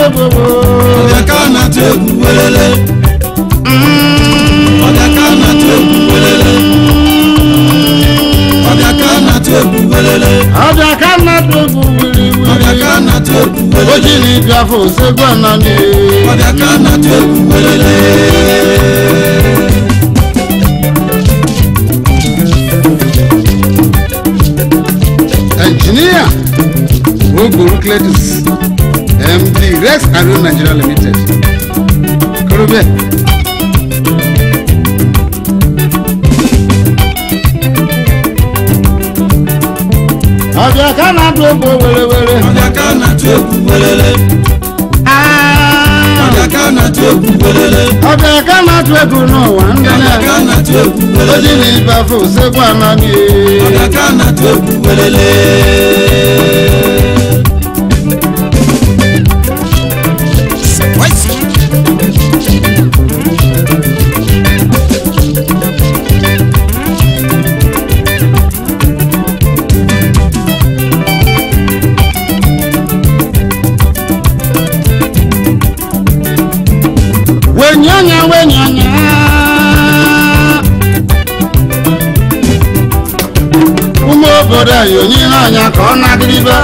bobo. Obiakana tebu welele. Obiakana tebu welele. Obiakana tebu welele. Obiakana tebu welele. Obiakana tebu welele. Ojini biafo segwana ni. Obiakana tebu welele. Engineer Oguru Cletus MD Rex Aero Nigeria Limited. Korobia. Obiakana tebu welele. Obiakana tebu welele. Obiakana tebu welele. Obiakana tebu no wandana. Obiakana tebu welele. Ojini biafo segwana ni. Obiakana tebu welele. Wenyanya umo boda yonyi nanya kona griba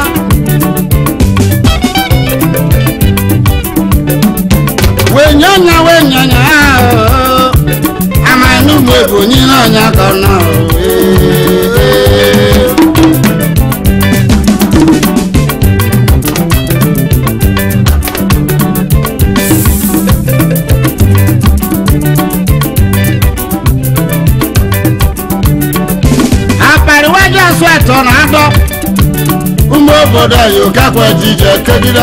wenyanya amanu mebo nyi nanya kona Tornado umo boda yo kakwa jije kedira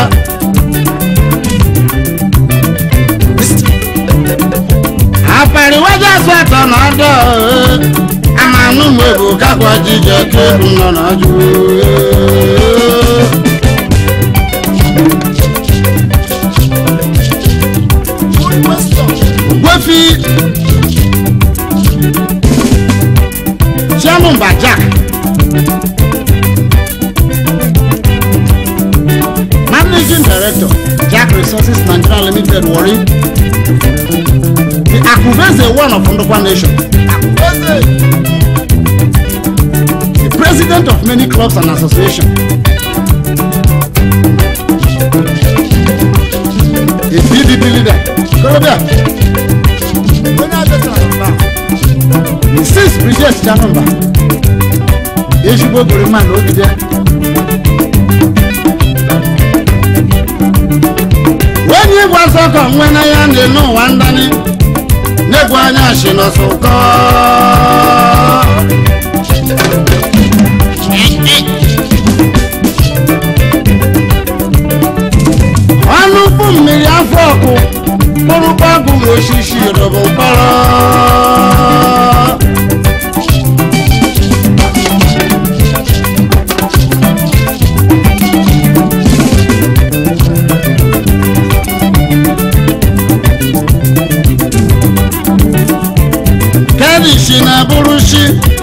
apari waja swa tornado amanu mebo kakwa jije keduna na ju Wefi Chairman Bajak Managing Director, Jack Resources Nigeria Limited, Warri. The Akuveze one of Ndokwa Nation. The President of many clubs and associations. The PDP leader. Korobia. The 6th Brigade Janumba. Yeshibo Guriman Obide. When you was a come when I am the no one done Neguana she no so call Anu pum me ya foko Morupa gumo shishi robo para Shina burushi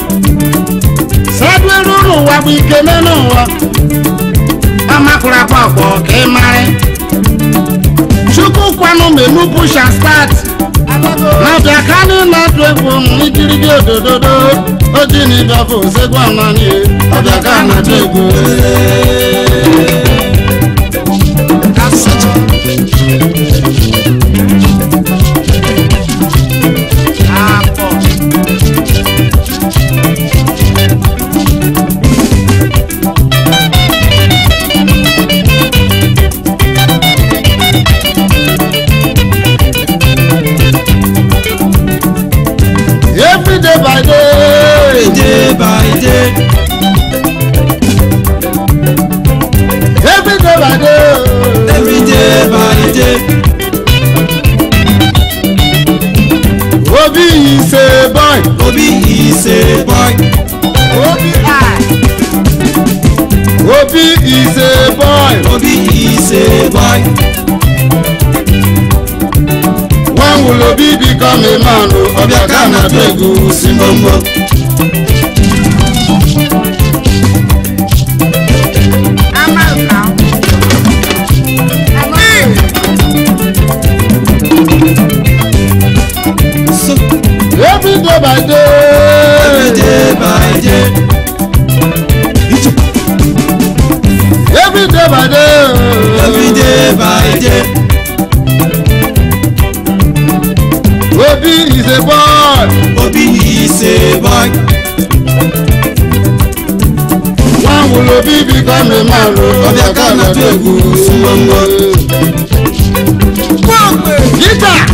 Sadweru nuwa bikeme nuwa Amakura pako kemare Chuku kwanu menu push and start Na biakani na twebu Nikirigi odododo Ojini biafo segwa nani Obiakani na twebu Day by day. Every day by day. Every day by day. Obi is a boy. Obi is a boy. Obi is a boy. Obi is a boy. When will Obi become a man? Obiakana twegu simbombo. ise boy. One will be become a man. Ọbịa ka na-atụ egwu sugbọmgbọ. Guitar.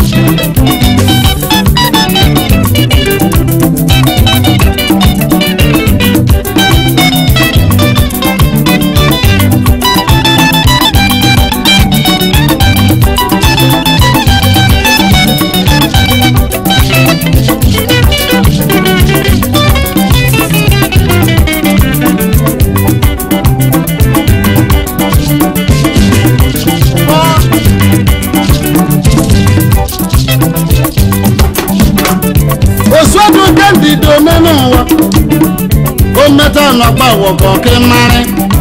O meta n'ọgba wọkọ kí mari.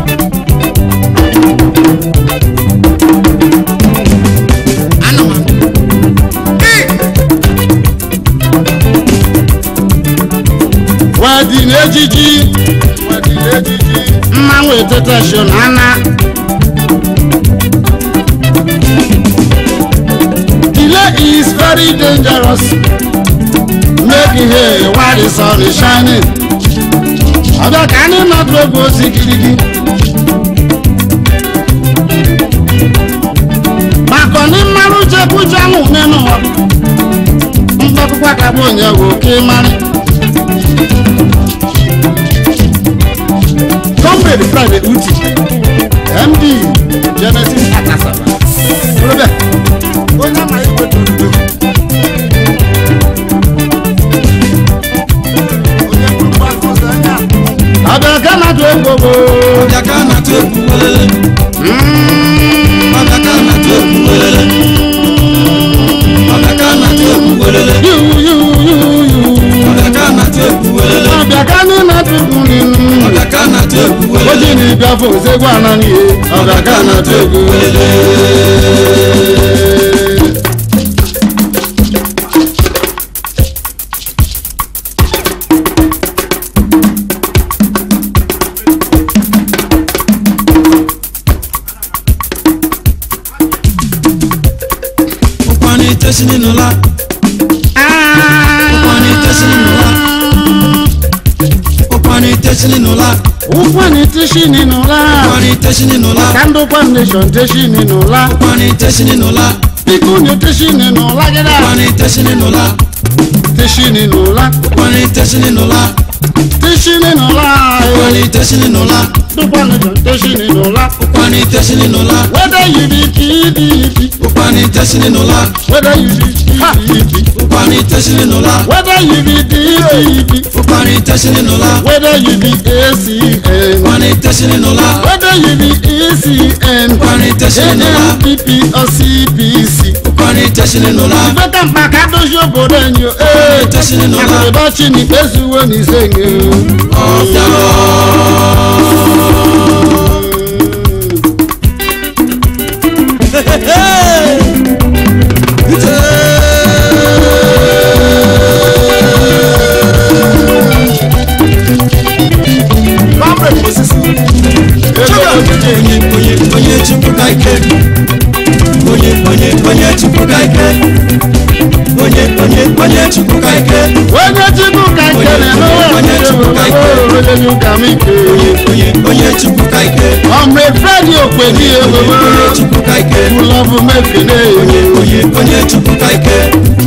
Wadi n'ejiji mmanwụ etete sho n'ana. Delay is very dangerous. Making hay while the sun is shining. Ọ̀dọ̀ ká ní mọ́tò gbó sí gidigidi. Màkọ̀ ní márùn jẹ́kú jámù nínú wọn. Ń gbọ́ púpọ̀ kábọ̀ yẹn wò kí mari. Comrade Friday Uti, MD Genesis Akasaba. Olùbẹ̀, ó ní àmà ìwé tó dùn. Ọbịa ka na-atụ egwu gboo. Ọbịa ka na-atụ egwu welele. Ọbịa ka na-atụ egwu welele. Ọbịa ka na-atụ egwu welele. Ọbịa ka na-atụ egwu welele. Ọbịa ka na-atụ egwu nínú. Ọbịa ka na-atụ egwu welele. Oji na ịbịa fo osegwu anani ye. Ọbịa ka na-atụ egwu welele. Tẹ́sí nínú la. Ọ̀pọ̀ni tẹ́sí nínú la. Ọ̀pọ̀ni tẹ́sí nínú la. Ọ̀pọ̀ni tẹ́sí nínú la. Ọ̀pọ̀ni tẹ́sí nínú la. Kandokwa nation tẹ́sí nínú la. Ọ̀pọ̀ni tẹ́sí nínú la. Pikuni tẹ́sí nínú la gẹ́gẹ́. Ọ̀pọ̀ni tẹ́sí nínú la. Tẹ́sí nínú la. Ọ̀pọ̀ni tẹ́sí nínú la. Tẹ́sí nínú la. Ọ̀pọ̀ni tẹ́sí nínú la. Kandokwa nation tẹ́sí nínú la. Ọ̀pọ̀ni tẹ́sí nínú la. Whether you be PDP. Ọ̀pọ̀ni tẹ́sí nínú la. Whether you be PDP. Ọ̀pọ̀ni tẹ́sí nínú la. Whether you be DDP. Ọ̀pọ̀ni tẹ́sí nínú la. Whether you be ACN. Ọ̀pọ̀ni tẹ́sí nínú la. Whether you be ECN. Ọ̀pọ̀ni tẹ́sí nínú la. ANPP or CPC. Ọ̀pọ̀ni tẹ́sí nínú la. Ìgbẹ́ta mpaka dojú obodo enyo. Ọ̀pọ̀ni tẹ́sí nínú la. Akụrịbachi ni ezuwo n'izenyo. Ọ̀fịa onye chukwu ka ike onye chukwu ka ike onye chukwu ka ike Onye chukwu ka ike na-emewe onye chukwu ka ike onye ụka m ike. onye chukwu ka ike Ọmụ Fredi Okwedi ewewe. onye chukwu ka ike Ụlọbụ mefene. onye chukwu ka ike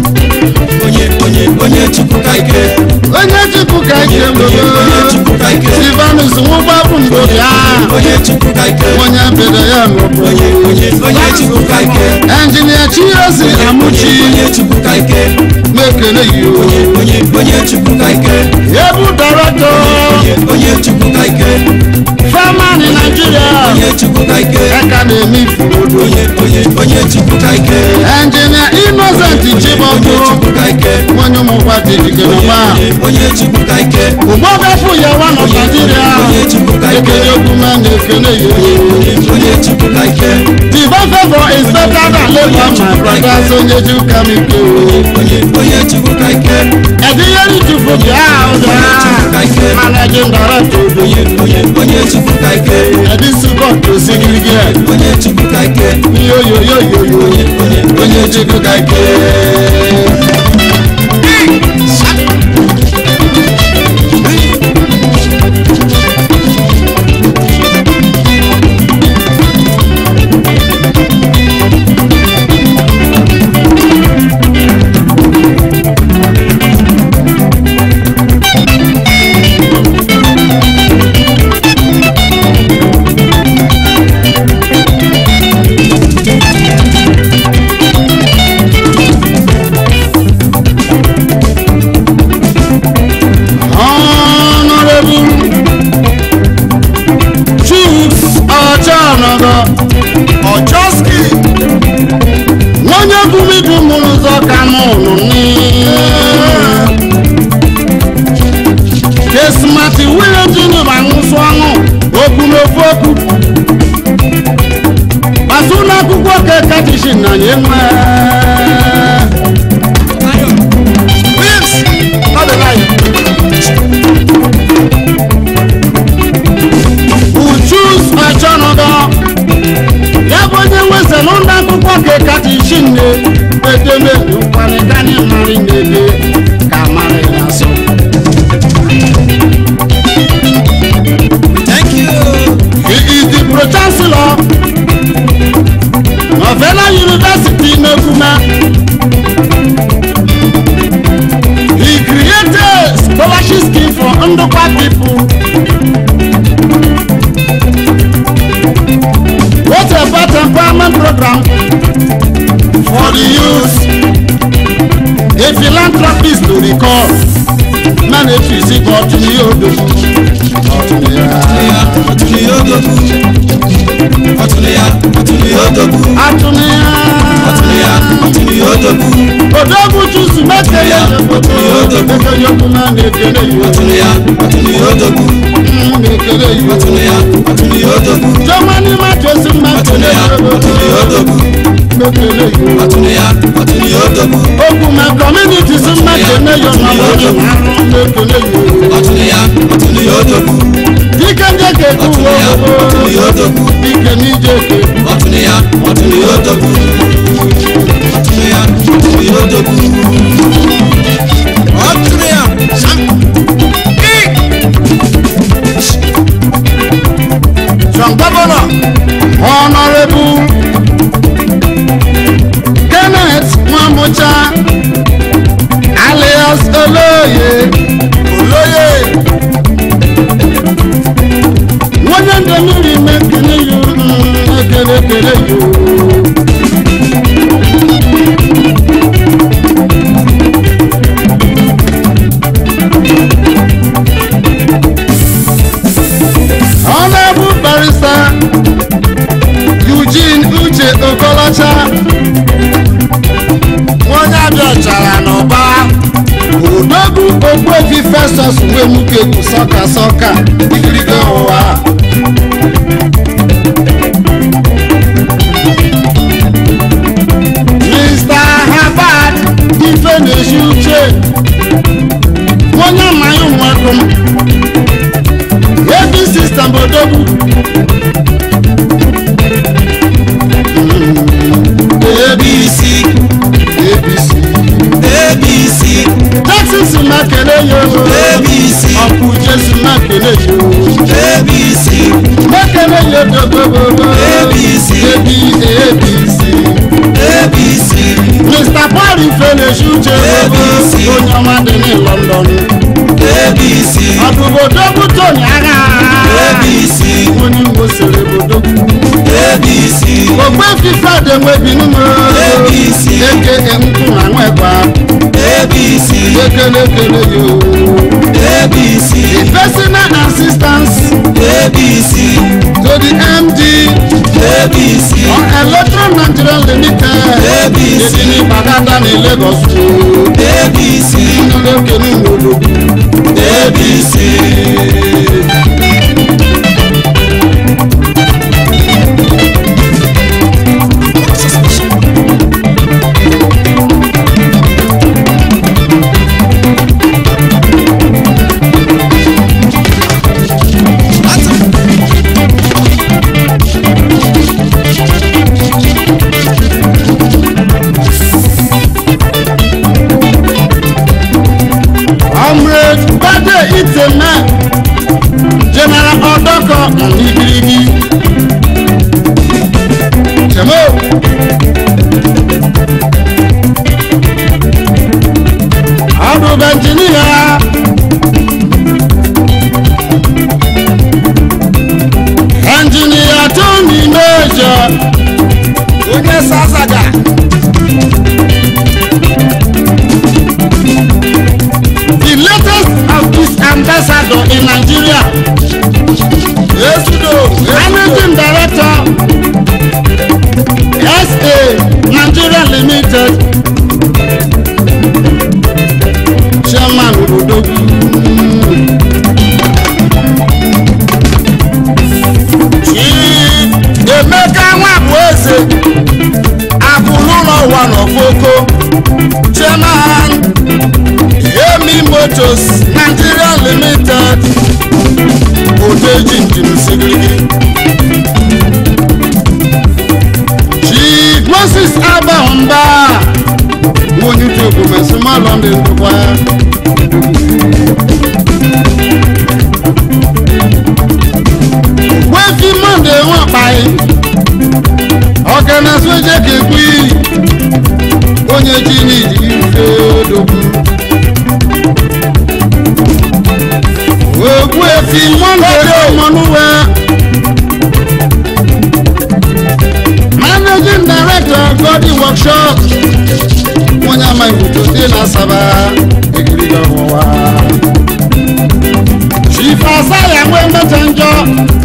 onye chukwu ka ike Onye chukwu ka ike onye ewewe. chukwu ka ike Silvanus Nwụgbapụ Ndụbịa. onye chukwu ka ike Onye bere ya n'obodo. onye chukwu ka ike Engineer Chiosi Amuchi. onye chukwu ka ike Mekene yi o. onye chukwu ka ike Ebu Director. onye chukwu ka ike Farmer in Nigeria. onye chukwu ka ike Eka na-eme ifuodo. onye chukwu ka ike Engineer Innocent onye Chiboko. chukwu ka ike Onye ụmụkwa dị ikenọma. onye chukwu ka ike Ugbọgafụ ya wa nọ Nigeria. onye chukwu ka ike Ekele okwume na ekele ya. onye chukwu ka ike Divine favor is better than labor, my brothers. Onye chuka m ike. onye chukwu ka ike Ediyeri chukwu bịa ụda. Managing Director. onye chukwu ka ike Edi support to Sigirigi. onye chukwu ka ike Yo yo yo yo yo. Onye chukwu ka ike. enwe Williams ọ dị live Uchus Ọchọnọdọ ya bụ onye nwezelu ndị akwụkwọ ka kacha isi nne edeme nkwanịkanye mmarị na-ebe ka mara ya asọ Thank you. He is the pro-chancellor of Vela University Nokuma. He created scholarship scheme for Ndokwa people. What about empowerment program for the youth? A philanthropist to recall. Man, if you see God to you, Odogu chusu mekele yoku na nekele Jomani ma chosu mekele Ogu ma community su mekele Dike njeke kuwo Dike nijeke From Governor Honorable Kenneth Mwamocha alias Oloye Wanya ndemiri mekele yu Ekele yu Honorable Barrister Eugene Uche Okolocha Wanya bịachara n'ọba Odogwu Ogbuefi Festus Nwemukeku sọka ikirigo ụwa Mr. Harvard Ifeneshi Uche Wanya mmanya nwekum AB system Odogwu ABC Texas makele yo ABC Ọkụ Jesu makele yo ABC makele yo dogogogo ABC Mr. Paul Ifeneshi Uche ABC onye ọma dị ní London ABC Ọdụbodogu Tony Agha ABC onye Igbo sere bodogu ABC Ogbuefi Fred Enwebinimo ABC eke nkwu na nwekwa ABC ekele yo ABC the personal assistance ABC to the MD ABC on Electron Nigeria Limited ABC ní Bagada ní Lagos ABC nlekele n'obodo ABC General Odoko Igirigi Chemo Honorable Engineer Tony Major Onye Sasaga the latest of this ambassador in Nigeria Managing Director SA Nigeria Limited Chairman Odogwu Emeka Nwabueze Abulu Motors Nigeria Limited Odeji Njim Sigirigi Chief Moses Abahomba Wonyutu Mesuma London Dubai Wefi Monday wọ́n báyìí Ọ̀gánásí ó jẹ́ kéèkú onye jí ní ìdílé dógún Ògùn èfi Monday ọmọlúwẹ̀ Managing Director Godi Workshop wọ́n yá máa ìbùdó dé lásàbà ìgbìrì ọ̀wọ̀ wa Chief Asaya mẹ́ta ń jọ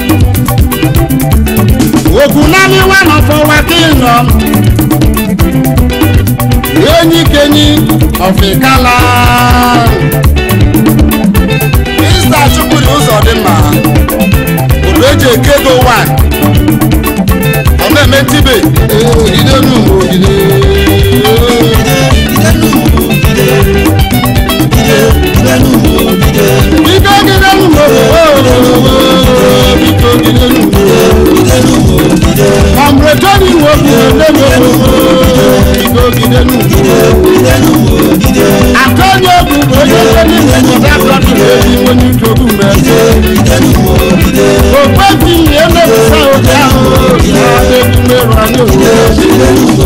Ogun nani wano for wakino Yoni Kenyi of Ikala Mr. Chukuri Uzodima Ureje Kego 1 Ome Metibe Idenu I'm returning what you never I'm telling you, when you talk to me, oh,